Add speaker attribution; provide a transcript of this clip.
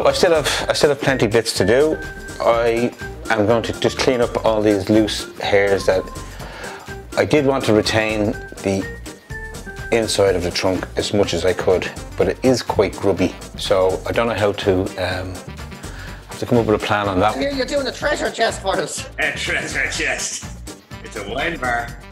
Speaker 1: So I still have plenty of bits to do. I am going to just clean up all these loose hairs that I did want to retain the inside of the trunk as much as I could, but it is quite grubby. So I don't know how to have to come up with a plan on that.
Speaker 2: I hear you're doing a treasure chest for us.
Speaker 3: A treasure chest. It's a wine bar.